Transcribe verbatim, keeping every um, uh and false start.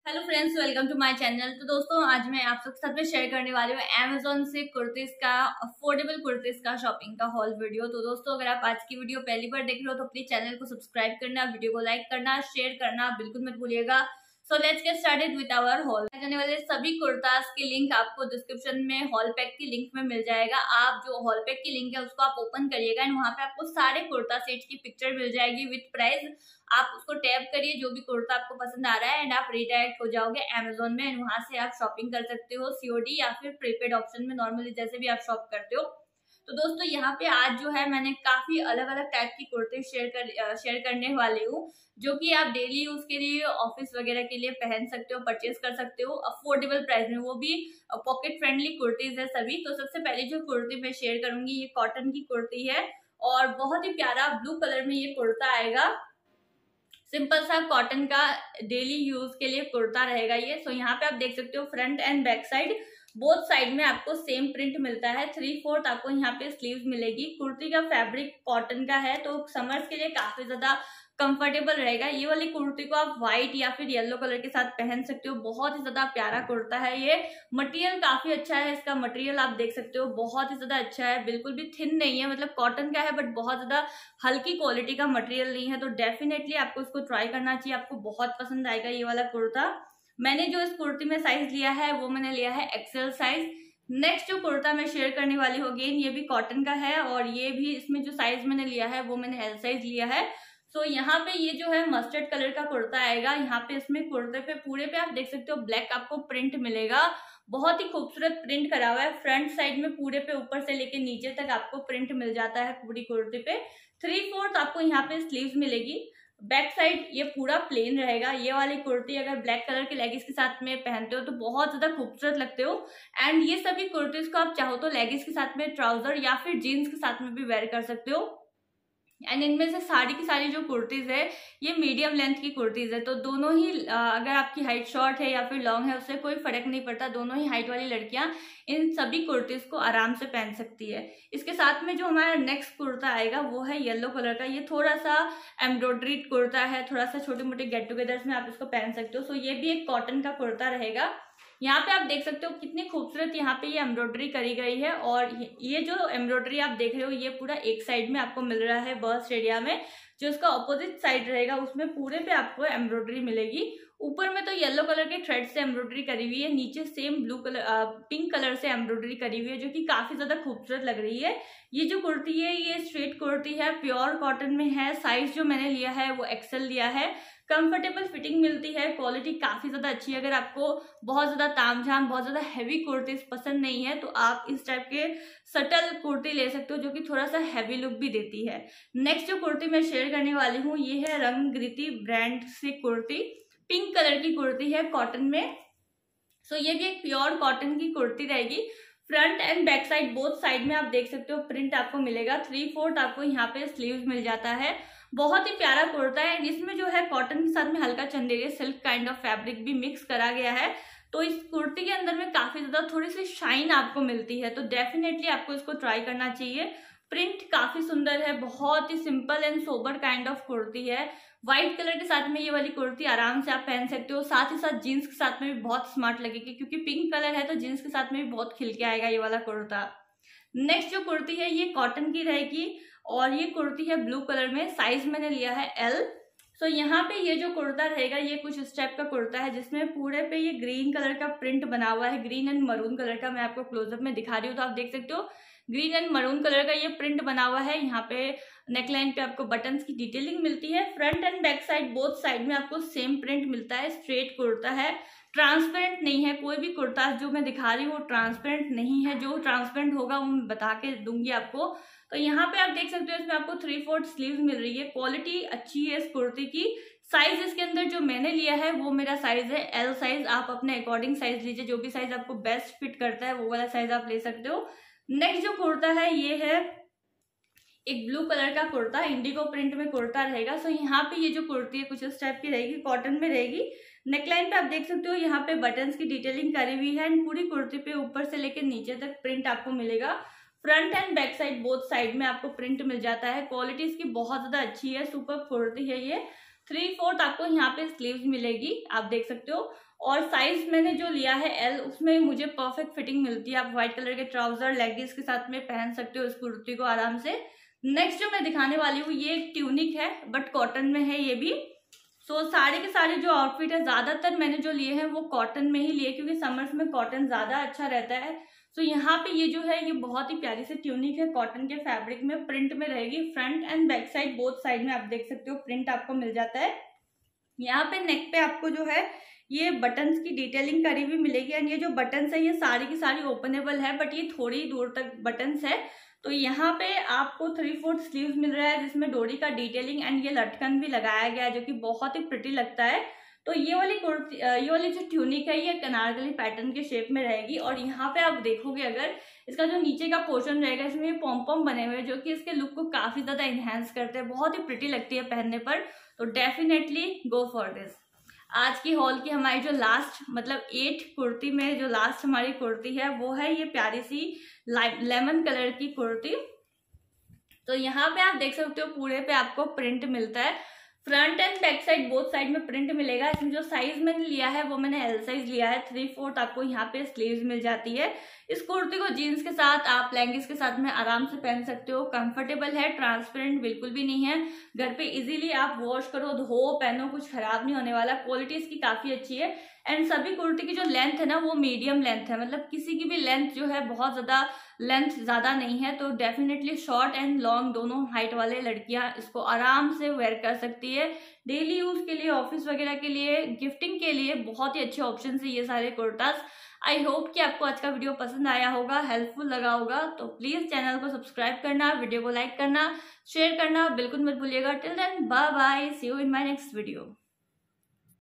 Hello friends, welcome to my channel. तो दोस्तों, आज मैं आप सबके साथ में शेयर करने वाली हूँ अमेजोन से कुर्तीज का अफोर्डेबल कुर्तीज का शॉपिंग का हॉल वीडियो। तो दोस्तों, अगर आप आज की वीडियो पहली बार देख रहे हो तो प्लीज चैनल को सब्सक्राइब करना, वीडियो को लाइक करना, शेयर करना बिल्कुल मत भूलिएगा। So let's get started with our haul. जाने वाले सभी कुर्ताज की लिंक आपको डिस्क्रिप्शन में हॉल पैक की लिंक में मिल जाएगा। आप जो हॉल पैक की लिंक है उसको आप ओपन करिएगा एंड वहां पे आपको सारे कुर्ता सेट की पिक्चर मिल जाएगी विद प्राइस। आप उसको टैप करिए, जो भी कुर्ता आपको पसंद आ रहा है एंड आप रिडायरेक्ट हो जाओगे अमेजोन में एंड वहां से आप शॉपिंग कर सकते हो सीओडी या फिर प्रीपेड ऑप्शन में, नॉर्मली जैसे भी आप शॉप करते हो। तो दोस्तों, यहाँ पे आज जो है मैंने काफी अलग अलग टाइप की कुर्ते शेयर कर शेयर करने वाली हूँ, जो कि आप डेली यूज के लिए, ऑफिस वगैरह के लिए पहन सकते हो, परचेज कर सकते हो अफोर्डेबल प्राइस में, वो भी पॉकेट फ्रेंडली कुर्तीज है सभी। तो सबसे पहले जो कुर्ती मैं शेयर करूंगी ये कॉटन की कुर्ती है और बहुत ही प्यारा ब्लू कलर में ये कुर्ता आएगा। सिंपल सा कॉटन का डेली यूज के लिए कुर्ता रहेगा ये। सो यहाँ पे आप देख सकते हो front and back side both side में आपको सेम प्रिंट मिलता है। थ्री फोर्थ आपको यहाँ पे स्लीव्स मिलेगी। कुर्ती का फैब्रिक कॉटन का है तो समर्स के लिए काफी ज्यादा कंफर्टेबल रहेगा। ये वाली कुर्ती को आप व्हाइट या फिर येलो कलर के साथ पहन सकते हो। बहुत ही ज्यादा प्यारा कुर्ता है ये। मटेरियल काफी अच्छा है, इसका मटेरियल आप देख सकते हो बहुत ही ज्यादा अच्छा है, बिल्कुल भी थिन नहीं है। मतलब कॉटन का है बट बहुत ज्यादा हल्की क्वालिटी का मटेरियल नहीं है। तो डेफिनेटली आपको इसको ट्राई करना चाहिए, आपको बहुत पसंद आएगा ये वाला कुर्ता। मैंने जो इस कुर्ती में साइज लिया है वो मैंने लिया है एक्सेल साइज। नेक्स्ट जो कुर्ता मैं शेयर करने वाली हूँ अगेन ये भी कॉटन का है और ये भी, इसमें जो साइज मैंने लिया है वो मैंने एल साइज लिया है। सो so, यहाँ पे ये जो है मस्टर्ड कलर का कुर्ता आएगा। यहाँ पे इसमें कुर्ते पे पूरे पे आप देख सकते हो ब्लैक आपको प्रिंट मिलेगा। बहुत ही खूबसूरत प्रिंट करा हुआ है। फ्रंट साइड में पूरे पे ऊपर से लेके नीचे तक आपको प्रिंट मिल जाता है पूरी कुर्ती पे। थ्री फोर्थ आपको यहाँ पे स्लीव्स मिलेगी। बैक साइड ये पूरा प्लेन रहेगा। ये वाली कुर्ती अगर ब्लैक कलर के लेगिस के साथ में पहनते हो तो बहुत ज्यादा खूबसूरत लगते हो। एंड ये सभी कुर्तीज को आप चाहो तो लेगिस के साथ में, ट्राउजर या फिर जीन्स के साथ में भी वेयर कर सकते हो। एंड इनमें से सारी की सारी जो कुर्तीज है ये मीडियम लेंथ की कुर्तीज है। तो दोनों ही, अगर आपकी हाइट शॉर्ट है या फिर लॉन्ग है उससे कोई फर्क नहीं पड़ता। दोनों ही हाइट वाली लड़कियां इन सभी कुर्तीज को आराम से पहन सकती है। इसके साथ में जो हमारा नेक्स्ट कुर्ता आएगा वो है येलो कलर का। ये थोड़ा सा एम्ब्रॉयडरी कुर्ता है, थोड़ा सा छोटे मोटे गेट टुगेदर्स में आप इसको पहन सकते हो। सो ये भी एक कॉटन का कुर्ता रहेगा। यहाँ पे आप देख सकते हो कितनी खूबसूरत यहाँ पे ये एम्ब्रॉयडरी करी गई है। और ये जो एम्ब्रॉयडरी आप देख रहे हो ये पूरा एक साइड में आपको मिल रहा है बस्ट एरिया में। जो इसका ऑपोजिट साइड रहेगा उसमें पूरे पे आपको एम्ब्रॉयडरी मिलेगी। ऊपर में तो येलो कलर के थ्रेड से एम्ब्रॉयडरी करी हुई है, नीचे same blue colour pink colour से एम्ब्रॉयडरी करी हुई है जो कि काफी ज्यादा खूबसूरत लग रही है। ये जो कुर्ती है ये स्ट्रेट कुर्ती है, प्योर कॉटन में है। साइज जो मैंने लिया है वो एक्सेल लिया है। कंफर्टेबल फिटिंग मिलती है, क्वालिटी काफी ज्यादा अच्छी है। अगर आपको बहुत ज्यादा तामझाम, बहुत ज्यादा हैवी कुर्तीज पसंद नहीं है तो आप इस टाइप के सटल कुर्ती ले सकते हो जो कि थोड़ा सा हैवी लुक भी देती है। नेक्स्ट जो कुर्ती मैं शेयर करने वाली हूँ ये है रंगरीति ब्रांड से कुर्ती। पिंक कलर की कुर्ती है कॉटन में। सो ये भी एक प्योर कॉटन की कुर्ती रहेगी। Front and back side both side में आप देख सकते हो प्रिंट आपको मिलेगा। थ्री फोर्थ आपको यहाँ पे स्लीव्स मिल जाता है। बहुत ही प्यारा कुर्ता है। इसमें जो है कॉटन के साथ में हल्का Chanderi silk kind of fabric भी मिक्स करा गया है। तो इस कुर्ती के अंदर में काफी ज्यादा थोड़ी सी शाइन आपको मिलती है। तो डेफिनेटली आपको इसको ट्राई करना चाहिए। प्रिंट काफी सुंदर है, बहुत ही simple and sober kind of kurti है। व्हाइट कलर के साथ में ये वाली कुर्ती आराम से आप पहन सकते हो। साथ ही साथ जीन्स के साथ में भी बहुत स्मार्ट लगेगी क्योंकि पिंक कलर है तो जीन्स के साथ में भी बहुत खिल के आएगा ये वाला कुर्ता। नेक्स्ट जो कुर्ती है ये कॉटन की रहेगी और ये कुर्ती है ब्लू कलर में। साइज मैंने लिया है एल। सो so, यहाँ पे ये जो कुर्ता रहेगा ये कुछ इस टाइप का कुर्ता है जिसमें पूरे पे ये ग्रीन कलर का प्रिंट बना हुआ है। ग्रीन एंड मरून कलर का मैं आपको क्लोजअप में दिखा रही हूँ तो आप देख सकते हो ग्रीन एंड मरून कलर का ये प्रिंट बना हुआ है। यहाँ पे नेकलाइन पे आपको बटन्स की डिटेलिंग मिलती है। Front and back side both side में आपको सेम प्रिंट मिलता है। स्ट्रेट कुर्ता है, ट्रांसपेरेंट नहीं है। कोई भी कुर्ता जो मैं दिखा रही हूँ वो ट्रांसपेरेंट नहीं है। जो ट्रांसपेरेंट होगा वो मैं बता के दूंगी आपको। तो यहाँ पे आप देख सकते हो इसमें आपको थ्री फोर्थ स्लीव्स मिल रही है। क्वालिटी अच्छी है इस कुर्ती की। साइज इसके अंदर जो मैंने लिया है वो मेरा साइज है एल साइज। आप अपने अकॉर्डिंग साइज लीजिए, जो भी साइज आपको बेस्ट फिट करता है वो वाला साइज आप ले सकते हो। नेक्स्ट जो कुर्ता है ये है एक ब्लू कलर का कुर्ता, इंडिगो प्रिंट में कुर्ता रहेगा। सो यहाँ पे ये जो कुर्ती है कुछ इस टाइप की रहेगी, कॉटन में रहेगी। नेकलाइन पे आप देख सकते हो यहाँ पे बटन्स की डिटेलिंग करी हुई है एंड पूरी कुर्ती पे ऊपर से लेकर नीचे तक प्रिंट आपको मिलेगा। Front and back side both side में आपको प्रिंट मिल जाता है। क्वालिटी इसकी बहुत ज्यादा अच्छी है, सुपर कुर्ती है ये। थ्री फोर्थ आपको यहाँ पे स्लीव्स मिलेगी, आप देख सकते हो। और साइज मैंने जो लिया है एल, उसमें मुझे परफेक्ट फिटिंग मिलती है। आप व्हाइट कलर के ट्राउजर लेगिंग्स के साथ में पहन सकते हो इस कुर्ती को आराम से। नेक्स्ट जो मैं दिखाने वाली हूँ ये एक ट्यूनिक है, बट कॉटन में है ये भी। सो so, सारे के सारे जो आउटफिट है ज्यादातर मैंने जो लिए हैं वो कॉटन में ही लिए, क्योंकि समर्स में कॉटन ज्यादा अच्छा रहता है। सो so, यहाँ पे ये जो है ये बहुत ही प्यारी सी ट्यूनिक है, कॉटन के फैब्रिक में, प्रिंट में रहेगी। Front and back side both side में आप देख सकते हो प्रिंट आपको मिल जाता है। यहाँ पे नेक पे आपको जो है ये बटन्स की डिटेलिंग करी हुई मिलेगी। एंड ये जो बटन्स है ये सारी की सारी ओपनेबल है, बट ये थोड़ी दूर तक बटन्स है। तो यहाँ पे आपको थ्री फोर्थ स्लीव्स मिल रहा है जिसमें डोरी का डिटेलिंग एंड ये लटकन भी लगाया गया है, जो कि बहुत ही प्रिटी लगता है। तो ये वाली कुर्ती, ये वाली जो ट्यूनिक है ये अनारकली पैटर्न के शेप में रहेगी। और यहाँ पे आप देखोगे अगर इसका जो नीचे का पोर्शन रहेगा इसमें ये पॉम पॉम बने हुए हैं, जो कि इसके लुक को काफी ज्यादा एनहेंस करते हैं, बहुत ही प्रिटी लगती है पहनने पर। तो डेफिनेटली गो फॉर दिस। आज की हॉल की हमारी जो लास्ट मतलब एट कुर्ती में जो लास्ट हमारी कुर्ती है वो है ये प्यारी सी लेमन कलर की कुर्ती। तो यहाँ पे आप देख सकते हो पूरे पे आपको प्रिंट मिलता है, front and back side both side में प्रिंट मिलेगा। इसमें जो साइज मैंने लिया है वो मैंने एल साइज लिया है। थ्री फोर्थ आपको यहाँ पे स्लीव्स मिल जाती है। इस कुर्ती को जीन्स के साथ आप लेगिंग्स के साथ में आराम से पहन सकते हो। कंफर्टेबल है, ट्रांसपेरेंट बिल्कुल भी नहीं है, घर पे इजीली आप वॉश करो धो पहनो, कुछ खराब नहीं होने वाला। क्वालिटी इसकी काफी अच्छी है। एंड सभी कुर्ती की जो लेंथ है ना वो मीडियम लेंथ है, मतलब किसी की भी लेंथ जो है बहुत ज्यादा लेंथ ज्यादा नहीं है। तो डेफिनेटली शॉर्ट एंड लॉन्ग दोनों हाइट वाले लड़कियां इसको आराम से वेयर कर सकती है। डेली यूज के लिए, ऑफिस वगैरह के लिए, गिफ्टिंग के लिए बहुत ही अच्छे ऑप्शन है ये सारे कुर्तास। आई होप कि आपको आज का वीडियो पसंद आया होगा, हेल्पफुल लगा होगा। तो प्लीज चैनल को सब्सक्राइब करना, वीडियो को लाइक करना, शेयर करना बिल्कुल मत भूलिएगा। Till then bye bye, see you in my next video.